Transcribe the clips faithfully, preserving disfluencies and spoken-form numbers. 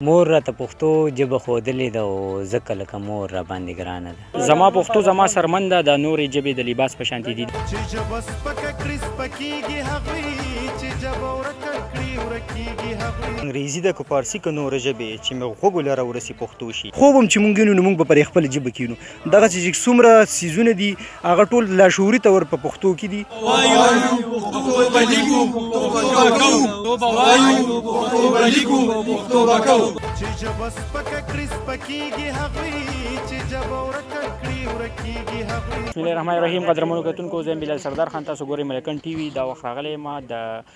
مور راته پښتو ژبه ښودلې ده او ځکه لکه مور را باندې ګرانه ده. زما پښتو زما سرمن ده، د نورې ژبې د لباس په شانتې دي. انګریزي ده که فارسي که نوره ژبې چې مې غوږو له راورسي پښتو شي. خوب هم چې مونږ وینو نو مونږ به پرې خپله ژبه کینو. دغسې چې څومره څیزونه دي هغه ټول لاشعوري طور په پښتو کې دي. وایو پښتو به لیکو، پښتو به کوو، پښتو به وایو، پښتو به لیکو، پښتو به کوو. چې ژبه سپکه کړي سپکېږي هغوی، چې ژبه ورکه کړي ورکېږي هغوی. بسم الله الرحمن الرحیم. قدرمنو کتونکو، زه یم بلال سردار خان، تاسو ګورئ ملکند ټي وي. دا وخت راغلی ما د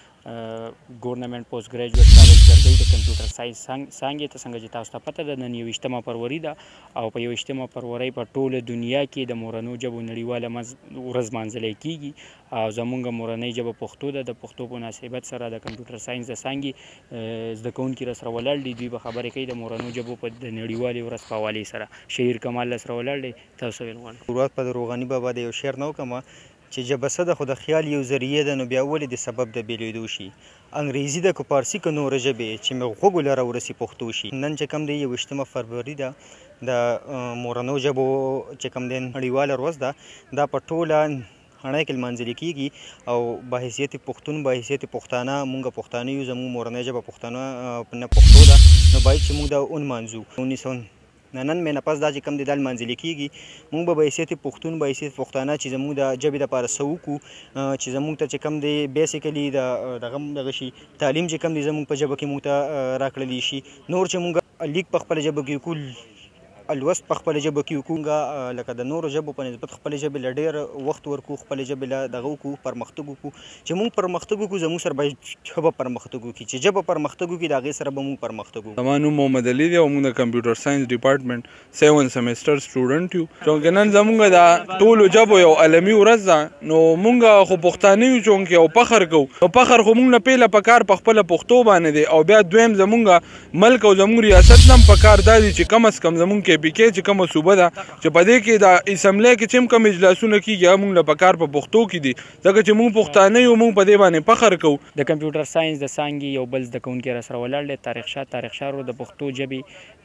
ګورنمنټ پوسټ ګریجویټ کالج درګۍ د کمپیوټر ساینس څانګې ته څنګه چې تاسو ته پته ده نن یوویشتمه فروری ده او په یوویشتمه فروری په ټوله دنیا کې د مورنو ژبو نړیواله ورځ لمانځلی کیږي او زمونږ مورنۍ ژبه پښتو ده. د پښتو په مناسبت سره د کمپیوټر ساینس د څانګې زده کوونکي راسره ولاړ دي. دوی به خبرې کوي د مورنو ژبو په د نړیوالې ورځ په حوالې سره. شهیر کمال راسره ولاړ دی، تاسو ویل غواړم. شروعات په د روغاني بابا د یو شعر نه وکړمه چې ژبه څه ده خو د خیال یو ذریعه ده، نو بیا ولې د سبب د بېلېدو شي. انګریزي ده که فارسي که نوره ژبې چې مې غوږو له راورسي پښتو شي. نن چې کوم دی یوویشتمه فروری ده، د مورنو ژبو چې کوم دی نړیواله ورځ ده، دا په ټوله نړۍ کې لمانځلې کېږي او بحیثیت پښتون بحیثیت پښتانه مونږ پښتانه یو، زموږ مورنۍ ژبه پښتانه نه پښتو ده، نو باید چې مونږ دا ونمانځو. اونیس سو نن مې نه پس دا چې کوم دی دا لمانځلې کېږي، مونږ به بحیثیت پښتون بحیثیت پښتانه چې زموږ د ژبې دپاره څه وکړو، چې زموږ ته چې کوم دی بیسیکلي د دغه دغه شي تعلیم چې کوم دی زموږ په ژبه کې مونږ ته راکړلی شي. نور چې مونږ لیک په خپله ژبه کې وکړو، الوست په خپله ژبه کې وکړو، لکه د نورو ژبو په نسبت خپلې ژبې له ډېر وخت ورکړو، خپلې ژبې له دغه وکړو، پرمختګ وکړو. چې مونږ پرمختګ وکړو زموږ سره باید ژبه پرمختګ وکړي. چې ژبه پرمختګ وکړي د هغې سره به مونږ پرمختګ وکړو. زما نوم محمد علي دی او مونږ د کمپیوټر ساینس ډپارټمنټ سیون سیمسټر سټوډنټ یو. چونکې نن زمونږ د ټولو ژبو یو عالمي ورځ ده، نو مونږ خو پښتانه یو چونکې او فخر کوو. نو فخر خو مونږ نه پیله په کار په خپله پښتو باندې دی او بیا دویم زمونږ ملک او زمونږ ریاست نه هم په کار دا دي چې کم از کم زمونږ کې پي کې چې کومه صوبه ده چې په دې کې د اسمبلی کې چې هم کوم اجلاسونه کېږي هغه مونږ له په کار په پښتو کې دي، ځکه چې مونږ پښتانه یو، مونږ په دې باندې فخر کوو. د کمپیوټر ساینس د څانګې یو بل زده کوونکی راسره ولاړ دی، طارق شاه. طارق شاه ورو د پښتو ژبې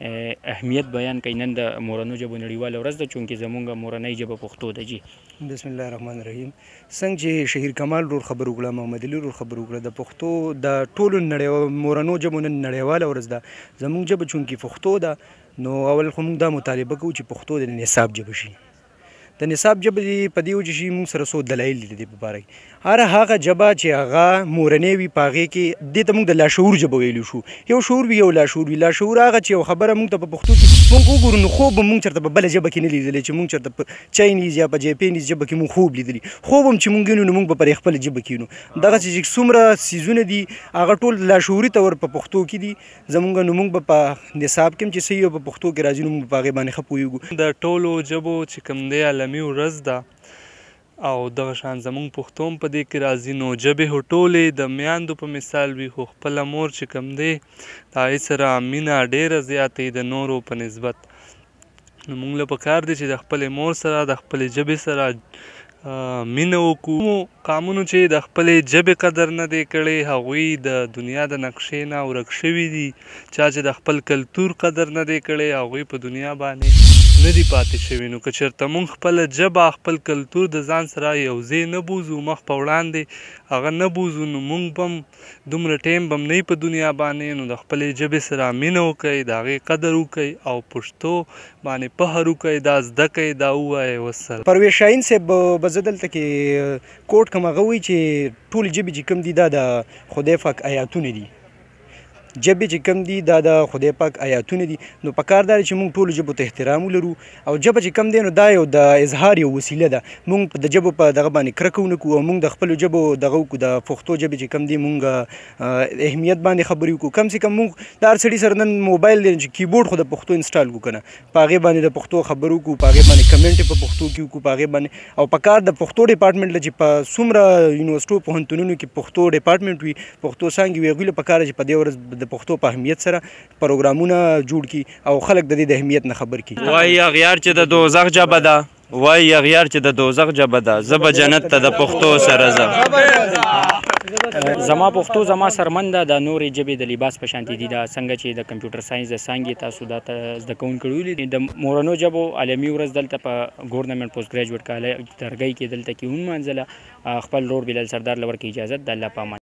اهمیت بیان کوي. نن د مورنو ژبو نړیواله ورځ ده چونکې زمونږ مورنۍ ژبه پښتو ده. جي بسم الله الرحمن الرحیم. څنګه چې شهیر کمال ورور خبر وکړه، محمد علي ورور خبر وکړه، د پښتو د ټولو نړیوال مورنو ژبو نن نړیواله ورځ ده. زموږ ژبه چونکې پښتو ده، نو اول خو موږ دا مطالبه کوو چې پښتو د نصاب ژبه شي. د نصاب ژبه دې په دې وجه شي موږ سره څو دلایل دي د دې په باره کې. هر هغه ژبه چې هغه مورنۍ وي په هغې کې دې ته موږ د لاشعور ژبه ویلی شو. یو شعور وي یو لاشعور وي. لاشعور هغه چې یو خبره موږ ته په پښتو کې موږ وګورو نو خوب هم موږ چېرته په بله ژبه کې نه لیدلی، چې موږ چېرته په چاینیز یا په جاپانیز ژبه کې موږ خوب لیدلی. خوب هم چې موږ وینو نو موږ به پرې خپله ژبه کې وینو. دغسې چې څومره څیزونه دي هغه ټول لاشعوري طور په پښتو کې دي زموږ، نو موږ به په نصاب کې هم چې څه یو په پښتو کې راځي نو موږ په هغې باندې ښه پوهېږو. د ټولو ژبو چې کوم دی عالمي ورځ ده او دغه شان زمونږ پښتو هم په دې کې راځي، نو ژبې خو ټولې د میاندو په مثال وي، خو خپله مور چې کوم دی د هغې سره مینه ډېره زیاته وي د نورو په نسبت. نو موږ له پکار دی چې د خپلې مور سره د خپلې ژبې سره مینه وکړو. قامونو چې د خپلې ژبې قدر نه دی کړی هغوی د دنیا د نقشې نه ورک شوي دي. چا چې د خپل کلتور قدر نه دی کړی هغوی په دنیا باندې نه دي پاتې شوي. نو که چېرته مونږ خپله ژبه خپل کلتور د ځان سره یو ځای نه بوځو، مخ په وړاندې هغه نه بوځو، نو مونږ به هم دومره ټایم به هم نه وي په دنیا باندې. نو د خپلې ژبې سره مینه وکئ، د هغې قدر وکئ او پښتو باندې فخر وکئ، دا زده کئ، دا ووایئ. وسلام. پرویز شاهین صاحب به زه دلته کې کوټ کوم هغه وایي چې ټولې ژبې چې کوم دي دا د خدای پاک آیاتونه دي. ژبې چې کوم دي دا د خدای پاک آیاتونه دي. نو په کار دا دی چې موږ ټولو ژبو ته احترام ولرو او ژبه چې کوم دی نو دا یو د اظهار یو وسیله ده. موږ د ژبو په دغه باندې کرکه ونه کړو او موږ د خپلو ژبو دغه وکړو، د پښتو ژبې چې کوم دی موږ اهمیت باندې خبرې وکړو. کم سے کم موږ د هر سړي سره نن موبایل دی چې کیبورډ خو د پښتو انسټال کړو که نه، په هغې باندې د پښتو خبرې وکړو، په هغې باندې کمنټ یې په پښتو کې وکړو، په هغې باندې او په کار د پښتو ډپارټمنټ له چې په څومره یونیورسټو پوهنتونونو کې پښتو ډپارټمنټ وي، پښتو څانګې وي، هغوی له په کار چې په دې ورځ د پښتو په اهمیت سره پروګرامونه جوړ کړي او خلک د دې د اهمیت نه خبر کړي. وایي اغیار چې د دوزخ ژبه ده، وایي اغیار چې د دوزخ ژبه ده، زه به جنت ته د پښتو سره ځم. زما پښتو زما سرمن ده، د نورې ژبې د لباس په شانتي دي. دا څنګه چې د کمپیوټر ساينس د څانګې تاسو دا زده کوونکي ویلي د مورنو ژبو عالمي ورځ دلته په ګورنمنټ پوسټ ګریجویټ کالج درګۍ کې دلته کې ونمانځله. خپل رور بلال سردار لور کې اجازه د الله په امان.